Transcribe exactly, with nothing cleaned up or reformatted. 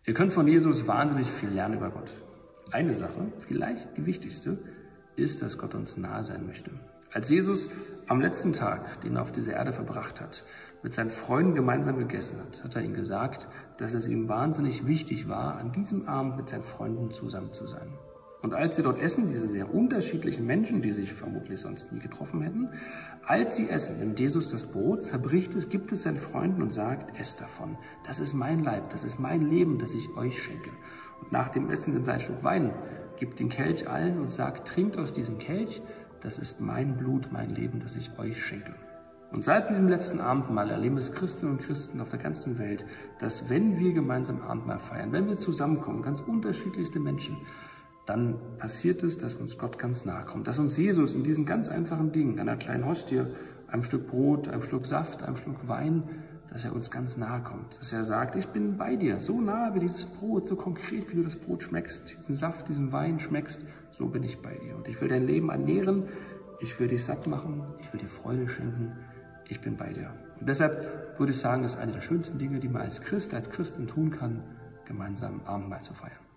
Wir können von Jesus wahnsinnig viel lernen über Gott. Eine Sache, vielleicht die wichtigste, ist, dass Gott uns nahe sein möchte. Als Jesus am letzten Tag, den er auf dieser Erde verbracht hat, mit seinen Freunden gemeinsam gegessen hat, hat er ihnen gesagt, dass es ihm wahnsinnig wichtig war, an diesem Abend mit seinen Freunden zusammen zu sein. Und als sie dort essen, diese sehr unterschiedlichen Menschen, die sich vermutlich sonst nie getroffen hätten, als sie essen, nimmt Jesus das Brot, zerbricht es, gibt es seinen Freunden und sagt, esst davon. Das ist mein Leib, das ist mein Leben, das ich euch schenke. Und nach dem Essen nimmt er ein Schluck Wein, gibt den Kelch allen und sagt, trinkt aus diesem Kelch, das ist mein Blut, mein Leben, das ich euch schenke. Und seit diesem letzten Abendmahl erleben es Christinnen und Christen auf der ganzen Welt, dass wenn wir gemeinsam Abendmahl feiern, wenn wir zusammenkommen, ganz unterschiedlichste Menschen, dann passiert es, dass uns Gott ganz nahe kommt, dass uns Jesus in diesen ganz einfachen Dingen, einer kleinen Hostie, einem Stück Brot, einem Schluck Saft, einem Schluck Wein, dass er uns ganz nahe kommt, dass er sagt, ich bin bei dir, so nah wie dieses Brot, so konkret, wie du das Brot schmeckst, diesen Saft, diesen Wein schmeckst, so bin ich bei dir. Und ich will dein Leben ernähren, ich will dich satt machen, ich will dir Freude schenken, ich bin bei dir. Und deshalb würde ich sagen, das ist eine der schönsten Dinge, die man als Christ, als Christin tun kann, gemeinsam Abendmahl zu feiern.